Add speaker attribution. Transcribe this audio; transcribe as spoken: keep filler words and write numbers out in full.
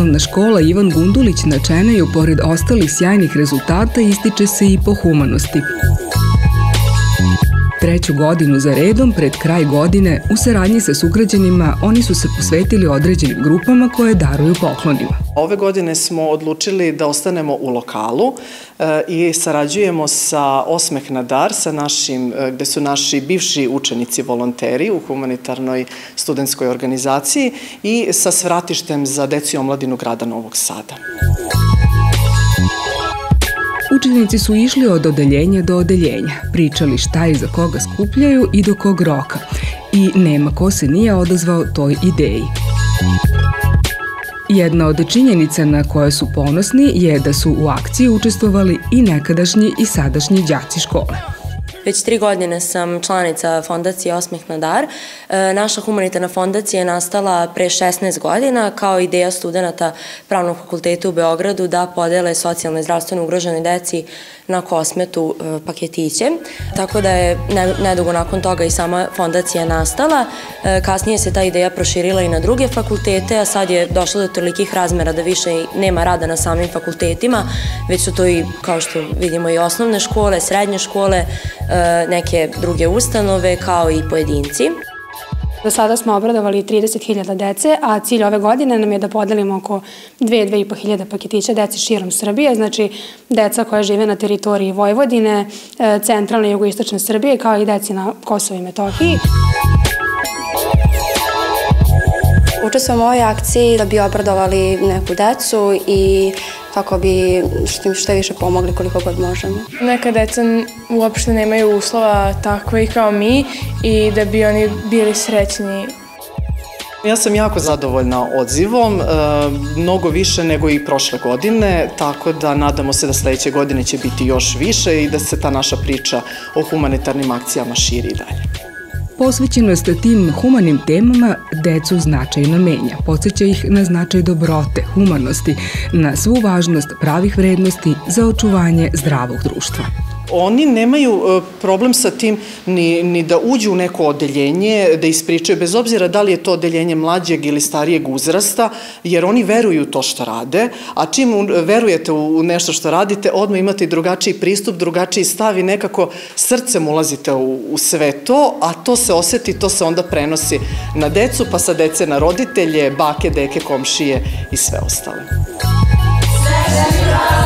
Speaker 1: Osnovna škola Ivan Gundulić na Čeneju, pored ostalih sjajnih rezultata, ističe se i po humanosti. Treću godinu za redom, pred kraj godine, u saradnji sa sugrađanima, oni su se posvetili određenim grupama koje daruju poklonima.
Speaker 2: Ove godine smo odlučili da ostanemo u lokalu i sarađujemo sa Osmeh na dar, sa našim, gde su naši bivši učenici volonteri u humanitarnoj studentskoj organizaciji i sa svratištem za decu i omladinu grada Novog Sada.
Speaker 1: Učenici su išli od odeljenja do odeljenja, pričali šta i za koga skupljaju i do kog roka. I nema ko se nije odazvao toj ideji. Jedna od činjenica na koje su ponosni je da su u akciji učestvovali i nekadašnji i sadašnji đaci škole.
Speaker 3: Već tri godine sam članica fondacije Osmeh na dar. Naša humanitarna fondacija je nastala pre šesnaest godina kao ideja studenta Pravnog fakulteta u Beogradu da podele socijalno i zdravstveno ugroženoj deci na kosmetu paketiće. Tako da je nedugo nakon toga i sama fondacija nastala. Kasnije se ta ideja proširila i na druge fakultete, a sad je došlo do tolikih razmera da više nema rada na samim fakultetima, već su to i, kao što vidimo, i osnovne škole, srednje škole, neke druge ustanove, kao i pojedinci.
Speaker 4: Do sada smo obradovali trideset hiljada dece, a cilj ove godine nam je da podelimo oko dve do dve i po hiljade paketića deci širom Srbije, znači deca koja žive na teritoriji Vojvodine, centralne i jugoistočne Srbije, kao i deci na Kosovu i Metohiji.
Speaker 5: Učestvujemo u ovoj akciji da bi obradovali neku decu i kako bi što više pomogli koliko god možemo.
Speaker 6: Neka deca uopšte nemaju uslova takve i kao mi i da bi oni bili srećni.
Speaker 2: Ja sam jako zadovoljna odzivom, mnogo više nego i prošle godine, tako da nadamo se da sledeće godine će biti još više i da se ta naša priča o humanitarnim akcijama širi i dalje.
Speaker 1: Posvećenost tim humanim temama decu značajno menja, podsjeća ih na značaj dobrote, humanosti, na svu važnost pravih vrednosti za očuvanje zdravog društva.
Speaker 2: Oni nemaju problem sa tim ni da uđu u neko odeljenje, da ispričaju, bez obzira da li je to odeljenje mlađeg ili starijeg uzrasta, jer oni veruju u to što rade, a čim verujete u nešto što radite, odmah imate i drugačiji pristup, drugačiji stav i nekako srcem ulazite u sve to, a to se oseti, to se onda prenosi na decu, pa sa dece na roditelje, bake, deke, komšije i sve ostale.